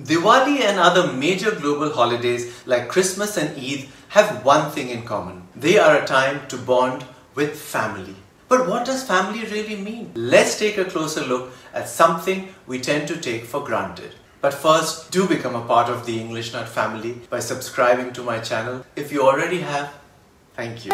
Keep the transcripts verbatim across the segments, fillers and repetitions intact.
Diwali and other major global holidays like Christmas and Eid have one thing in common. They are a time to bond with family. But what does family really mean? Let's take a closer look at something we tend to take for granted. But first, do become a part of the English Nut family by subscribing to my channel. If you already have, thank you.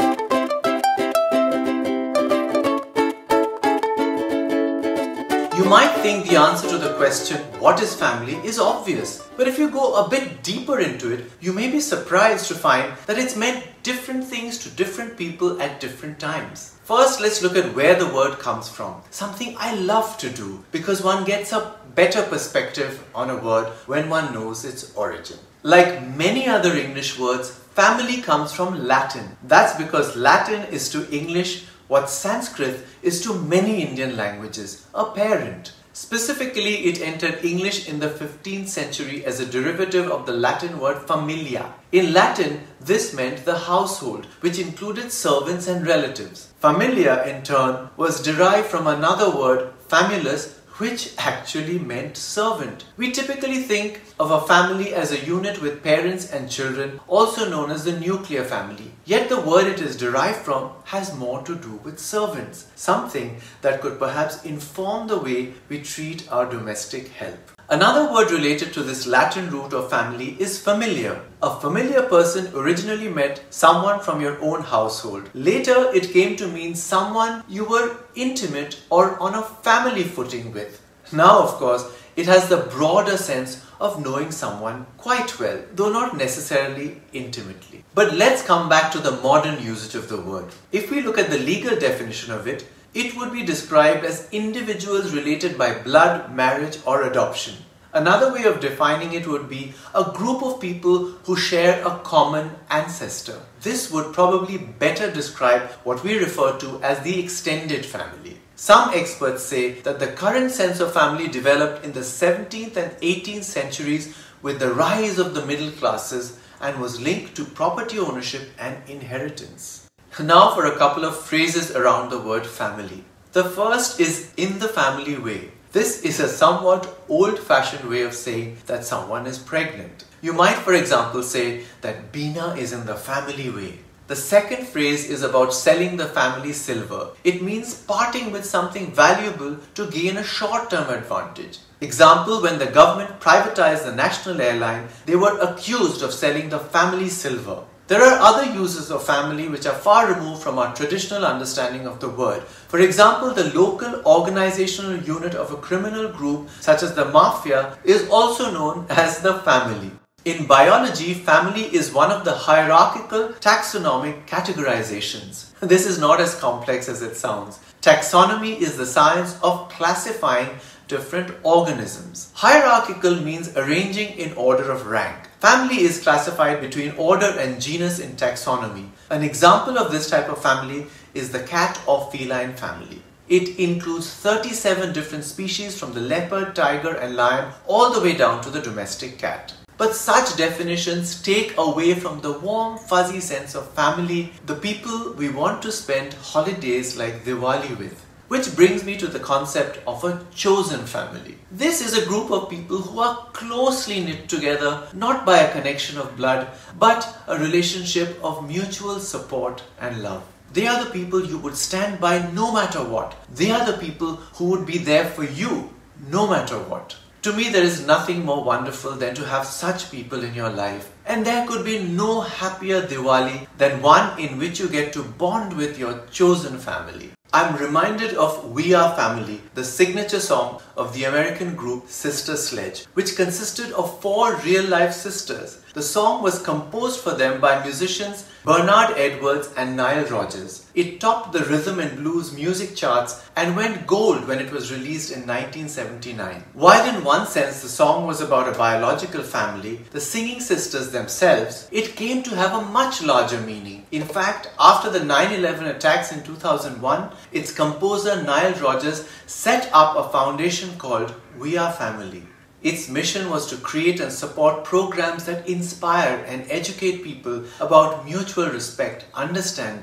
You might think the answer to the question, what is family, is obvious. But if you go a bit deeper into it, you may be surprised to find that it's meant different things to different people at different times. First, let's look at where the word comes from. Something I love to do because one gets a better perspective on a word when one knows its origin. Like many other English words, family comes from Latin. That's because Latin is to English what Sanskrit is to many Indian languages, a parent. Specifically, it entered English in the fifteenth century as a derivative of the Latin word familia. In Latin, this meant the household, which included servants and relatives. Familia, in turn, was derived from another word, famulus, which actually meant servant. We typically think of a family as a unit with parents and children, also known as the nuclear family. Yet the word it is derived from has more to do with servants, something that could perhaps inform the way we treat our domestic help. Another word related to this Latin root of family is familiar. A familiar person originally meant someone from your own household. Later, it came to mean someone you were intimate or on a family footing with. Now, of course, it has the broader sense of knowing someone quite well, though not necessarily intimately. But let's come back to the modern usage of the word. If we look at the legal definition of it, it would be described as individuals related by blood, marriage, or adoption. Another way of defining it would be a group of people who share a common ancestor. This would probably better describe what we refer to as the extended family. Some experts say that the current sense of family developed in the seventeenth and eighteenth centuries with the rise of the middle classes and was linked to property ownership and inheritance. Now for a couple of phrases around the word family. The first is in the family way. This is a somewhat old-fashioned way of saying that someone is pregnant. You might, for example, say that Bina is in the family way. The second phrase is about selling the family silver. It means parting with something valuable to gain a short-term advantage. Example, when the government privatized the national airline, they were accused of selling the family silver. There are other uses of family which are far removed from our traditional understanding of the word. For example, the local organizational unit of a criminal group such as the mafia is also known as the family. In biology, family is one of the hierarchical taxonomic categorizations. This is not as complex as it sounds. Taxonomy is the science of classifying different organisms. Hierarchical means arranging in order of rank. Family is classified between order and genus in taxonomy. An example of this type of family is the cat or feline family. It includes thirty-seven different species from the leopard, tiger and lion all the way down to the domestic cat. But such definitions take away from the warm, fuzzy sense of family, the people we want to spend holidays like Diwali with. Which brings me to the concept of a chosen family. This is a group of people who are closely knit together, not by a connection of blood, but a relationship of mutual support and love. They are the people you would stand by no matter what. They are the people who would be there for you no matter what. To me, there is nothing more wonderful than to have such people in your life. And there could be no happier Diwali than one in which you get to bond with your chosen family. I'm reminded of We Are Family, the signature song of the American group Sister Sledge, which consisted of four real-life sisters. The song was composed for them by musicians Bernard Edwards and Nile Rodgers. It topped the rhythm and blues music charts and went gold when it was released in nineteen seventy-nine. While in one sense the song was about a biological family, the singing sisters themselves, it came to have a much larger meaning. In fact, after the nine eleven attacks in two thousand one, its composer Nile Rodgers set up a foundation called We Are Family. Its mission was to create and support programs that inspire and educate people about mutual respect, understanding,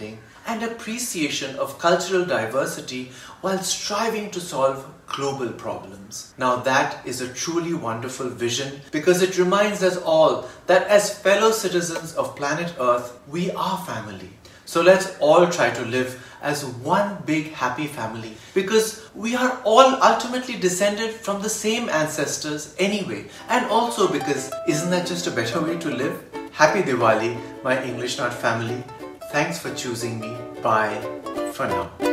and appreciation of cultural diversity while striving to solve global problems. Now that is a truly wonderful vision, because it reminds us all that as fellow citizens of planet Earth, we are family. So let's all try to live as one big happy family, because we are all ultimately descended from the same ancestors anyway, and also because isn't that just a better way to live? Happy Diwali, my English Nut family. Thanks for choosing me. Bye for now.